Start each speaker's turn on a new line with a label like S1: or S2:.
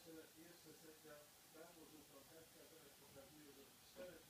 S1: Jeszcze sekcja, tam użył trochę, teraz pokazuję, że 4